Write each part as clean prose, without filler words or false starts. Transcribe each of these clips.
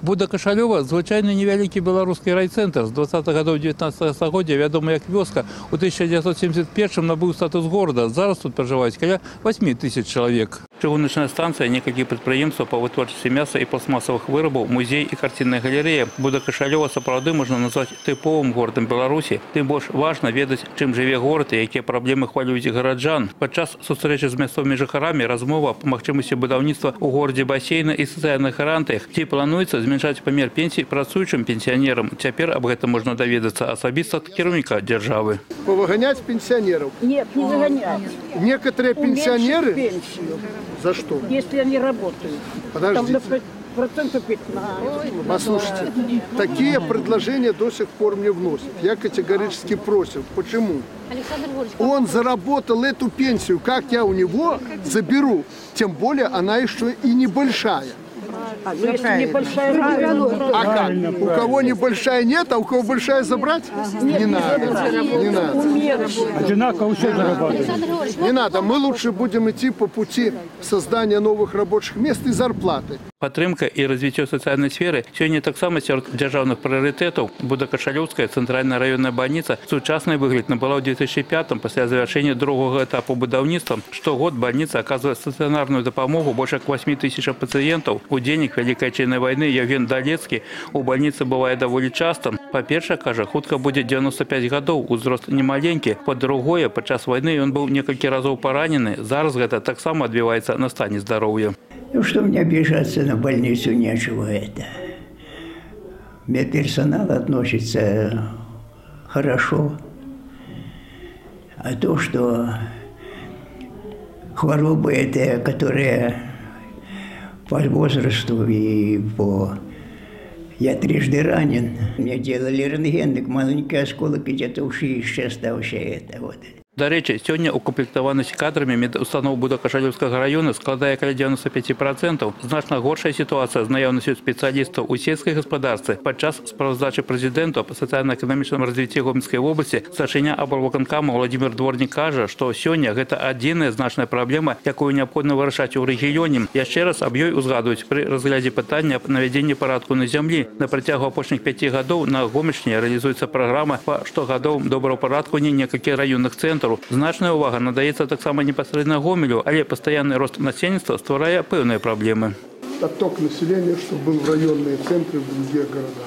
Буда Кашалёва – звычайны невялікі беларускі райцэнтр. З 20-х гадоў 19 стагоддзя вядомы як вёска. У 1971-м набыў статус горада. Зараз тут пражываюць каля 8 тысяч чалавек. Чыгуначная станцыя, некалькі прадпрыемстваў па вытворчасці мяса і пластмасавых вырабаў, музей і карцінная галерэя. Буда Кашалёва сапраўды можна назваць тыповым горадам Беларусі. Тым больш важна ведаць, чым жыве горад і якія праблемы хвалююць гараджан. Падчас сустрэчы з мясцовымі жыхарамі размова па магчымасці будаўніцтва ў горадзе басейна і сацыяльных гарантыях. Ці плануецца зменшаць памер пенсій працуючым пенсіянерам. Цяпер аб гэтым можна даведацца асабіста ад кіраўніка дзяржавы. Повыгонять пенсионеров? Нет, не выгонять. Некоторые пенсионеры... Пенсию, За что? если они работают. Подождите. Там процентов 15. Послушайте, такие предложения до сих пор мне вносят. Я категорически против. Почему? Он заработал эту пенсию, как я у него заберу. Тем более она еще и небольшая. Если небольшая, А как? У кого небольшая нет, а у кого большая забрать? Не надо. Не надо. Одинаково все зарабатывают. Не надо. Мы лучше будем идти по пути создания новых рабочих мест и зарплаты. Падтрымка і развіццё сацыяльнай сферы сёння таксама сярод дзяржаўных прыярытэтаў. Буда Кашалёўская цэнтральная раённая бальніца сучасны выгляд набыла ў 2005-м пасля завяршэння другога этапу будаўніцтва. Штогод бальніца аказвае стацыянарную дапамогу больш як 8 тысячам пацыентаў. Удзельнік Вялікай Адчайнай вайны Евген Далецкі у бальніцы бывае даволі часта. Па-першае, кажа, хутка будзе 95 гадоў, узрост немаленькі. Па-другое, падчас вайны ён быў некалькі разоў паранены. Зараз гэта таксама адбіваецца на стане здароўя. Ну, что мне обижаться на больницу, нечего это. Медперсонал относится хорошо. А то, что хворобы это, которые по возрасту и по... Я трижды ранен. Мне делали рентген, так маленький осколок где-то уши еще оставший это вот. Дарэчы, сёння укамплектаванасць кадрамі медустаноў Буда Кашалёўскага раёна складае каля 95%. Значна горшая сітуацыя з наяўнасцю спецыялістаў у сельскай гаспадарцы. Падчас справаздачы прэзідэнту па сацыяльна-эканамічным развіцці Гомельскай вобласці старшыня аблвыканкама Владзімір Дворнік кажа, што сёння гэта адзіная значная праблема, якую неабходна вырашаць у рэгіёне. Яшчэ раз аб ёй узгадваюць пры разглядзе пытання аб навядзенні парадку на зямлі. На працягу апошніх 5 гадоў на Гомельшчыне рэалізуецца праграма па штогадовым добраўпарадкаванні некалькіх раённых цэнтраў. Значная увага надаецца таксама непасрэдна Гомелю, але пастаянны рост насельніцтва стварае пэўныя праблемы. Отток населения, чтобы был в районные центры, в другие города.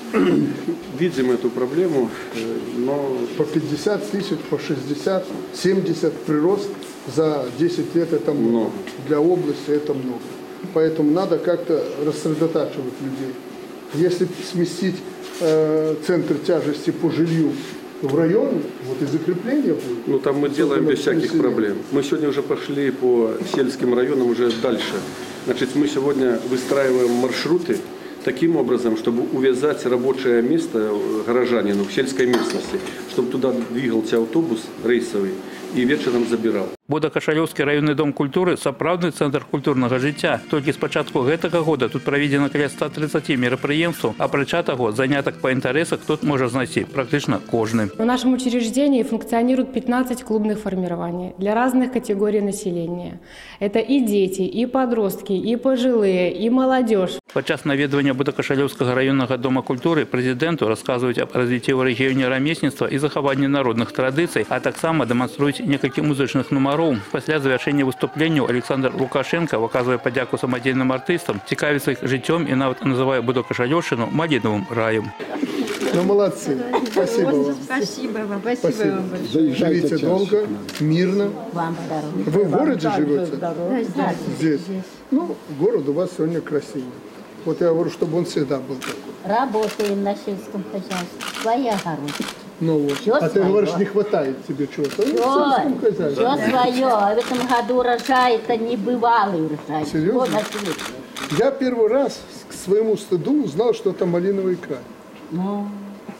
Видим эту проблему, но... По 50 тысяч, по 60, 70 прирост за 10 лет это много. Для области это много. Поэтому надо как-то рассредотачивать людей. Если сместить центр тяжести по жилью в районе, вот и закрепление будет. Ну там мы делаем без всяких проблем. Мы сегодня уже пошли по сельским районам уже дальше. Значит, мы сегодня выстраиваем маршруты таким образом, чтобы увязать рабочее место горожанину в сельской местности, чтобы туда двигался автобус рейсовый и вечером забирал. Буда Кашалёўскі раённы дом культуры – сапраўдны цэнтр культурнага жыцця. Толькі з пачатку гэтага года тут праведзена каля 130 мерапрыемстваў. Апрача таго, занятак па інтарэсах тут можа знайсці практычна кожны. В нашем учреждении функционирует 15 клубных формирований для разных категорий населения. Это и дети, и подростки, и пожилые, и молодежь. Падчас наведвання Буда Кашалёўскага раённага дома культуры прэзідэнту расказваюць аб развіцці ў рэгіёне рамесніцтва і захаванні народных традыцый, а таксама дэманструюць некалькі музычных нумароў. Пасля завяршэння выступленняў Александр Лукашенко выказвае падзяку самадзейным артыстам, цікавіцца іх жыццём і нават называе Буду Кашалёўшчыну малінавым раем. Ну, молодцы. Спасибо вам. Спасибо вам. Спасибо вам большое. Живите долго, мирно. Вам здоровья. Вы в городе живете? Да, Здесь. Ну, город у вас сегодня красивый. Вот я говорю, чтобы он всегда был такой. Работаем на сельском хозяйстве. Своя огород. Ну вот. А ты говоришь, не хватает тебе чего-то. Все свое. А в этом году урожай это небывалый урожай. Серьезно? Я первый раз к своему стыду узнал, что это малиновый край. Ну,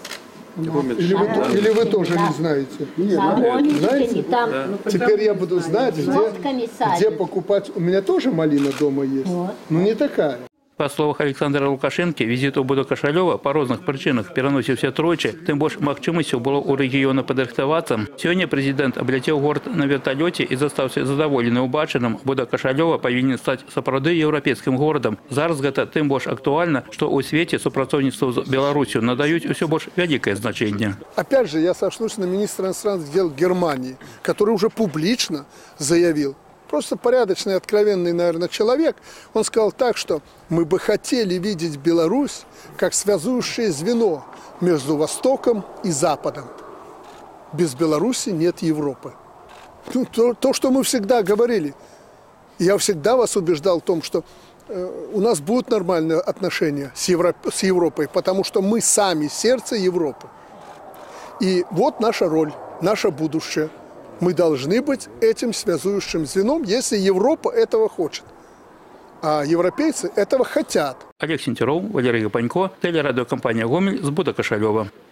Или вы тоже не знаете? знаете? Там, Теперь я буду знать, где покупать. У меня тоже малина дома есть, но не такая. По словах Александра Лукашенко, визит у Буда Кошалёва по разных причинах переносился тройчы, тем больше магчимостей было у региона падрыхтавацца. Сегодня президент облетел город на вертолете и застался задоволены убачаным. Буда Кошалёва повинен стать сапраўды европейским городом. Зараз гэта тем больше актуально, что у свете супрацоўніцтву с Беларусью надают все больше великое значение. Опять же, я сошлюсь на министра иностранных дел Германии, который уже публично заявил, просто порядочный, откровенный, наверное, человек. Он сказал так, что мы бы хотели видеть Беларусь как связующее звено между Востоком и Западом. Без Беларуси нет Европы. То, что мы всегда говорили. Я всегда вас убеждал в том, что у нас будут нормальные отношения с Европой, потому что мы сами сердце Европы. И вот наша роль, наше будущее. Мы должны быть этим связующим звеном, если Европа этого хочет. А европейцы этого хотят. Олег Сентеров, Валерий Гапанько, телерадиокомпания «Гомель» с Буда Кошалёва.